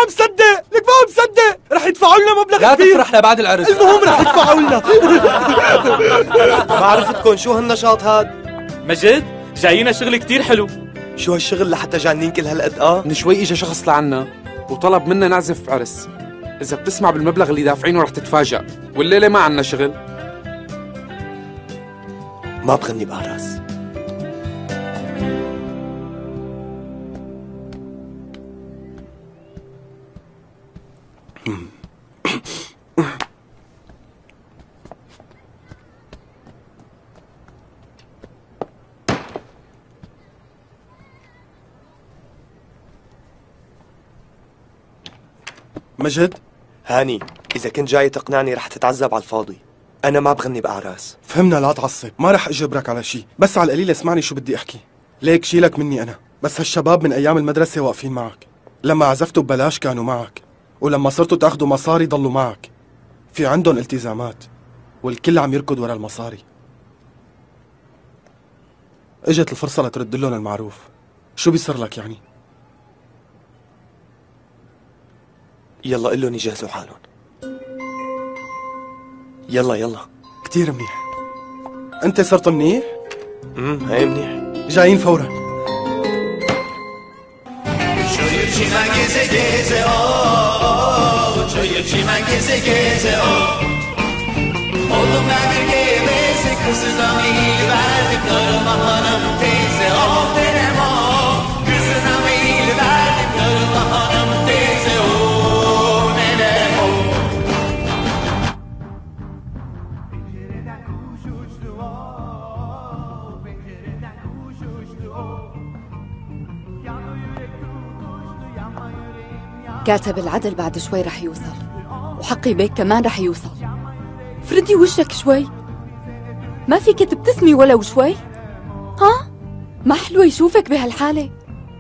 مصدق، لك ما مصدق، رح يدفعوا لنا مبلغ لا كبير. تفرح لبعد العرس. المهم رح يدفعوا لنا. ما عرفتكم شو هالنشاط هاد؟ مجد جايينا شغل كتير حلو. شو هالشغل لحتى جانين كل هالقد؟ من شوي اجى شخص لعنا وطلب منا نعزف عرس. اذا بتسمع بالمبلغ اللي دافعينه رح تتفاجأ، والليله ما عنا شغل. ما بغني بأعراس. مجد؟ هاني، إذا كنت جاي تقنعني رح تتعذب على الفاضي. أنا ما بغني بأعراس. فهمنا، لا تعصب، ما رح اجبرك على شيء، بس على القليل اسمعني شو بدي احكي. ليك شيلك مني انا، بس هالشباب من ايام المدرسة واقفين معك. لما عزفتوا ببلاش كانوا معك، ولما صرتوا تاخذوا مصاري ضلوا معك. في عندهم التزامات، والكل عم يركض ورا المصاري. اجت الفرصة لترد لهم المعروف. شو بيصير لك يعني؟ يلا قل لهم يجهزوا حالهم. يلا يلا. كتير منيح. انت صرت منيح؟ هي منيح. جايين فورا. كاتب العدل بعد شوي رح يوصل، وحقي بيك كمان رح يوصل. فردي وشك شوي، ما فيك تبتسمي ولو شوي؟ ها؟ ما حلو يشوفك بهالحالة؟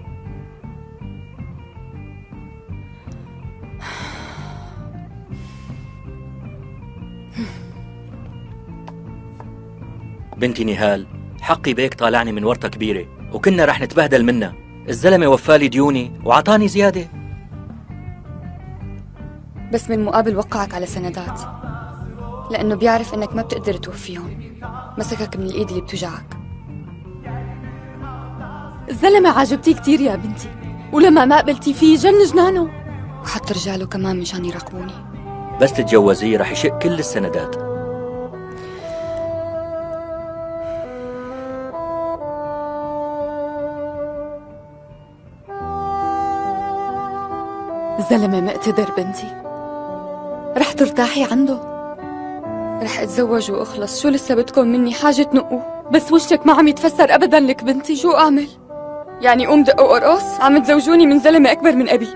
بنتي نهال، حقي بيك طالعني من ورطة كبيرة وكنا رح نتبهدل منها. الزلمة وفالي ديوني وعطاني زيادة. بس من مقابل وقعك على سندات، لأنه بيعرف إنك ما بتقدر توفيهم. مسكك من الإيد اللي بتوجعك. الزلمة عاجبتي كتير يا بنتي، ولما ما قبلتي فيه جن جنانه، وحط رجاله كمان مشان يراقبوني. بس تتجوزيه رح يشق كل السندات. الزلمة مقتدر بنتي، رح ترتاحي عنده. رح اتزوج واخلص، شو لسه بدكم مني؟ حاجة تنقوا بس وشك ما عم يتفسر ابدا. لك بنتي شو اعمل؟ يعني قوم دق وارقص؟ عم تزوجوني من زلمة اكبر من ابي.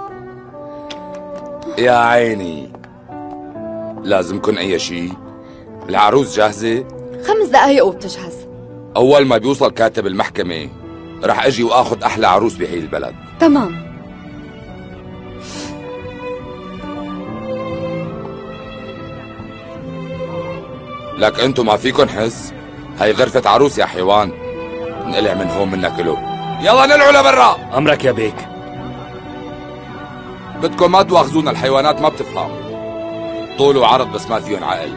يا عيني، لازمكن اي شيء؟ العروس جاهزة؟ 5 دقايق وبتجهز. اول ما بيوصل كاتب المحكمة رح اجي واخذ احلى عروس بهي البلد. تمام. لك انتو ما فيكن حس؟ هاي غرفة عروس يا حيوان. نقلع من هون منا كله. يلا نلعوا لبرا. امرك يا بيك. بدكم ما تواخذونا، الحيوانات ما بتفهم. طول وعرض بس ما فيهم عقل.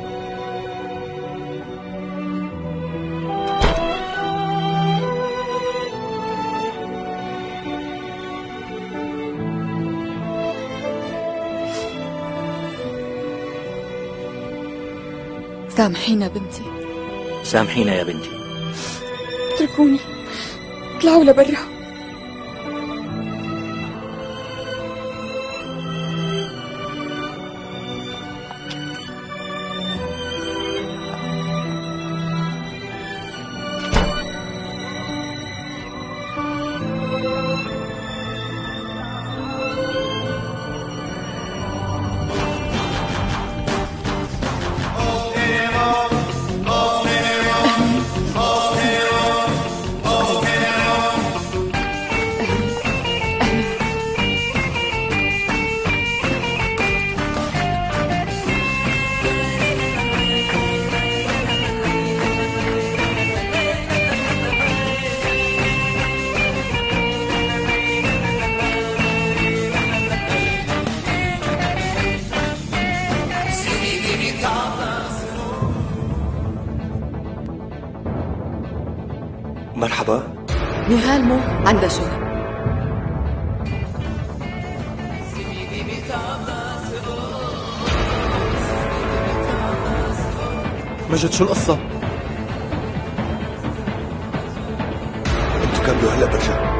سامحينا بنتي. سامحينا يا بنتي. اتركوني، اطلعوا لبرا. مرحبا. نهال مو عندها شغل. مجد شو القصة؟ انتوا كملوا هلا برجع.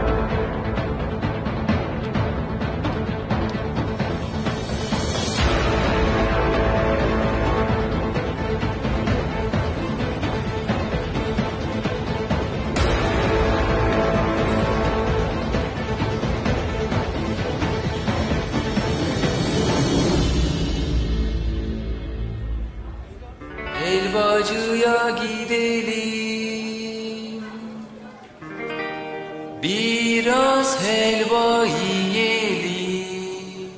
Helvacıya gidelim, biraz helva yiyelim.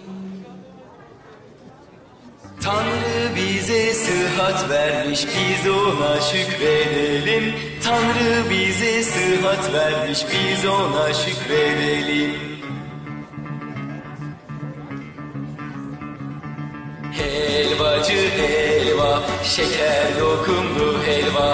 Tanrı bize sıhhat vermiş, biz ona şükredelim. Tanrı bize sıhhat vermiş, biz ona şükredelim. Helvacı helva, şeker lokumlu helva.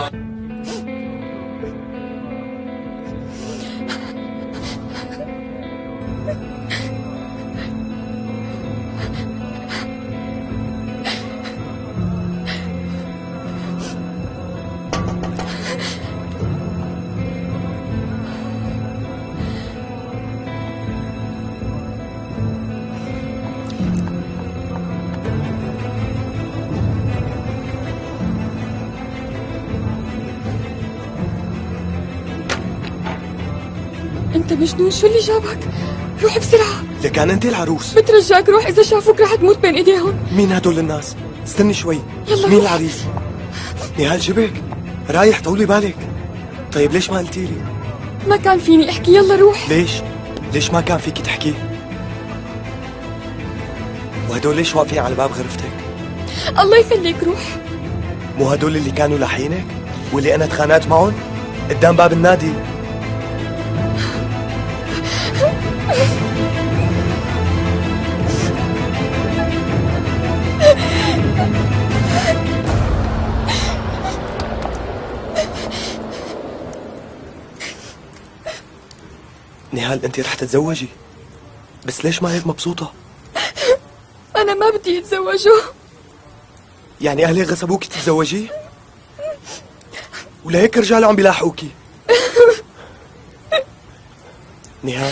انت مجنون، شو اللي جابك؟ روح بسرعة. لكان انت العروس. بترجاك روح، اذا شافوك رح تموت بين ايديهم. مين هدول الناس؟ استني شوي. يلا مين روح. العريس؟ نهال شبك؟ رايح طولي بالك. طيب ليش ما قلتي لي؟ ما كان فيني احكي، يلا روح. ليش ما كان فيكي تحكي؟ وهدول ليش واقفين على باب غرفتك؟ الله يخليك روح. مو هدول اللي كانوا لاحقينك؟ واللي انا تخانقت معهم؟ قدام باب النادي. نهال انت رح تتزوجي، بس ليش ما هيك مبسوطة؟ انا ما بدي اتزوجه. يعني اهلي غصبوكي تتزوجيه؟ ولهيك رجال عم بيلاحقوكي؟ نهال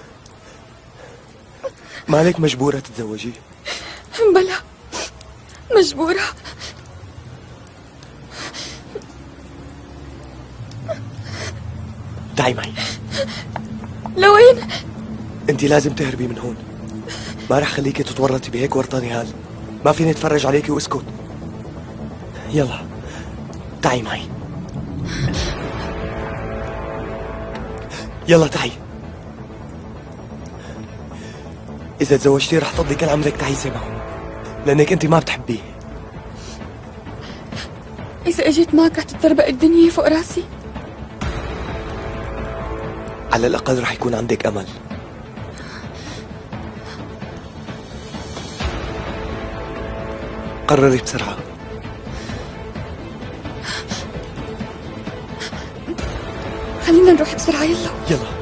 مالك مجبورة تتزوجيه؟ بلا مجبورة. تعي معي. لوين؟ انت لازم تهربي من هون. ما رح خليكي تتورطي بهيك ورطة نهال. ما فيني اتفرج عليكي واسكت. يلا تعي معي. يلا تعي. إذا تزوجتي رح تقضي كل عمرك تعيسي معه، لأنك أنت ما بتحبيه. إذا أجيت معك رح تتربق الدنيا فوق راسي. على الأقل رح يكون عندك أمل. قرري بسرعة. خلينا نروح بسرعة، يلا يلا.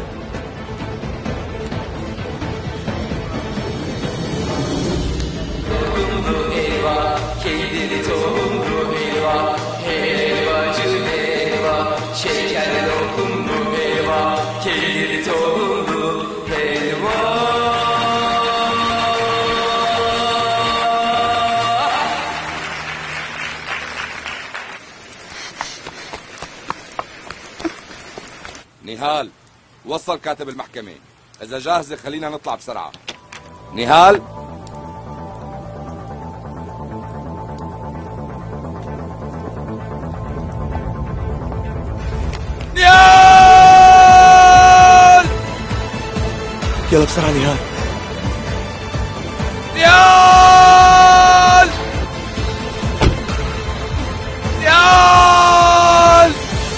نهال وصل كاتب المحكمة، إذا جاهزة خلينا نطلع بسرعة. نهال نهال يلا بسرعة نهال. نهال نهال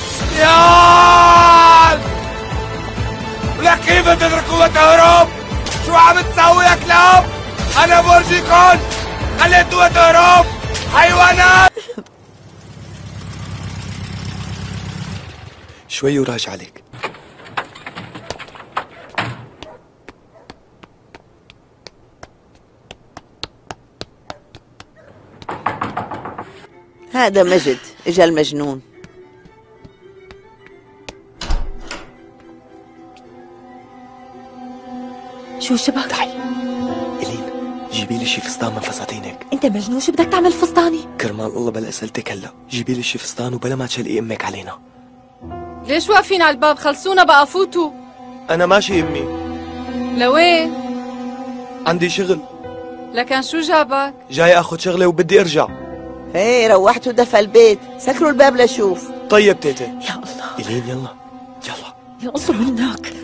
نهال ولك كيف تتركوا وتهرب؟ شو عم تسوي يا كلاب؟ أنا برجيكن خليتوا تهرب حيوانات. شوي وراجع عليك. هذا مجد اجا المجنون. شو شبك؟ تعي إلين، جيبي لي شي فستان من فساتينك. انت مجنون، شو بدك تعمل فستاني؟ كرمال الله بلا اسئلتك هلا، جيبي لي شي فستان وبلا ما تشلقي امك علينا. ليش واقفين على الباب؟ خلصونا بقى، فوتوا. انا ماشي امي. لوين؟ عندي شغل. لكن شو جابك؟ جاي اخذ شغله وبدي ارجع. ايه روحتوا دفى البيت، سكروا الباب لشوف. طيب تيتي. يا الله، إلين يلا يلا. يا الله منك.